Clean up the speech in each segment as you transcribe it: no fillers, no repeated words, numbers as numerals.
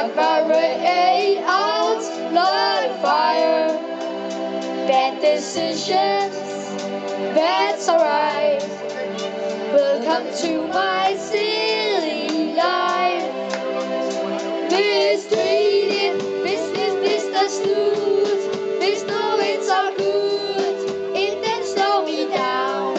separate out blood and fire. Bad decisions, that's alright. Welcome to my silly life. Mistreated, business, Mr. Snoot. This no, it's all good. It then slow me down.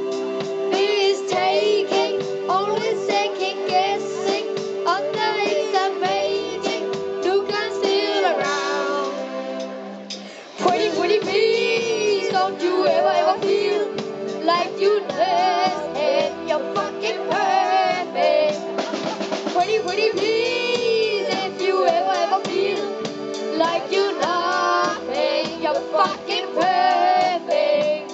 Mistaking, always second guessing. Underestimating, look, I'm still around. Pretty please, don't you ever feel like you less and you're fucking perfect. Pretty please, if you ever feel like you're nothing, you're fucking perfect.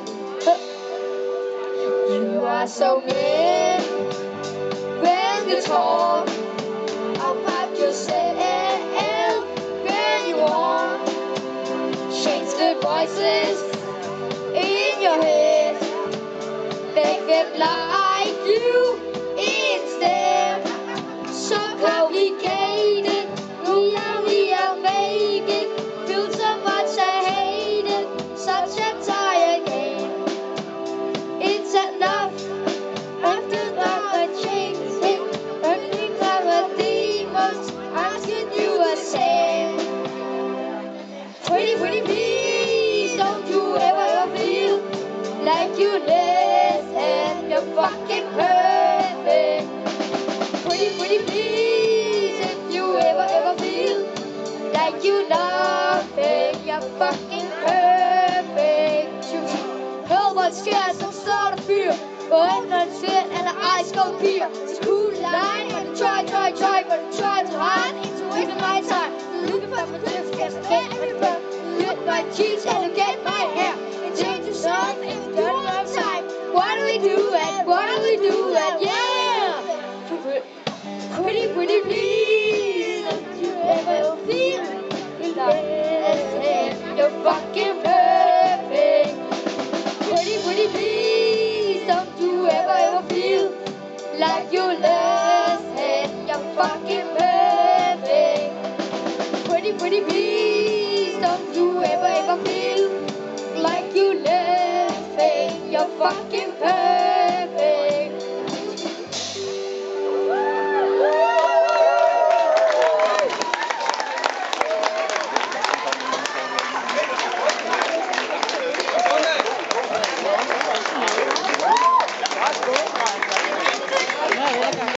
You are so mean when you talk about yourself when you want. Change the voices in your head, make them like you instead. So complicated, we are making, feel so much I hate it, such a tired game. It's enough, after that changing, every time a demons asking you the same. Pretty please, don't you ever feel like you less and you're fucking perfect. Pretty please, if you ever feel like you nothing, you're fucking perfect. Nobody scares some sort of fear, but I'm shit and the ice cold beer. It's a cool line, but try, but try to hide into it in my time. Looking for my clips, guess I can't remember. Get my cheeks and get my hair and change the song and do it on time. Why do we do that? Why do we do that? Yeah! Pretty please, don't you ever feel like you're fucking perfect. Pretty please, don't you ever feel like you're less and you're fucking perfect. Pretty please, don't you ever feel like you less and you're fucking perfect.